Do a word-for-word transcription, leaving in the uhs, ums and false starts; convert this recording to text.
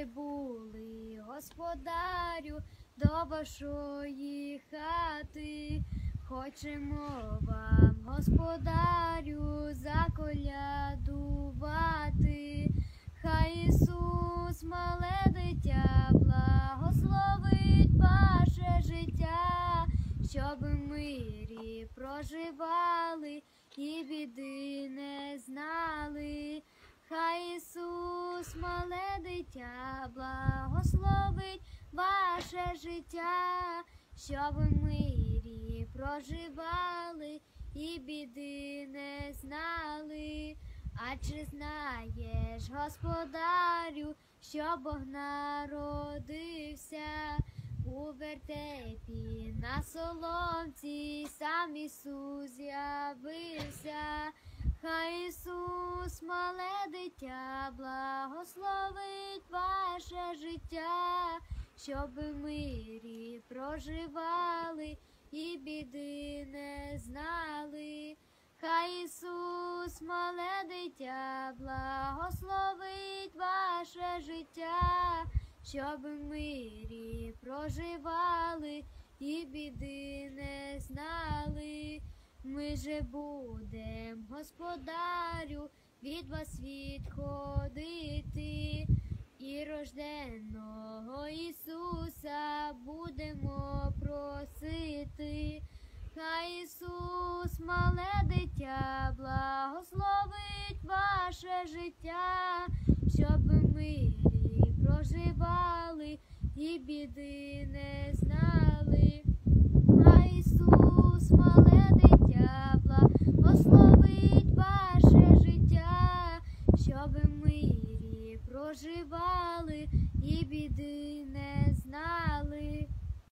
були, господарю, до вашої хати. Хочемо вам, господарю, заколядувати. Хай Ісус, мале дитя, благословить ваше життя, щоб в мирі проживали і біди не знали. Хай Ісус, мале дитя, благословить ваше життя, щоб в мирі проживали і біди не знали. А чи знаєш, господарю, що Бог народився у вертепі на соломці, сам Ісус з'явився. Хай Ісус, мале дитя, благословить ваше життя, щоб в мирі проживали і біди не знали. Хай Ісус, мале дитя, благословить ваше життя, щоб в мирі проживали і біди не знали. Ми же будем, господарю, від вас відходити, і рожденого Ісуса будемо просити. Хай Ісус, мале дитя, благословить ваше життя, щоб в мирі проживали і біди не знали. Хай Ісус, мале дитя, благословить ваше життя, щоб в мирі проживали і біди не знали.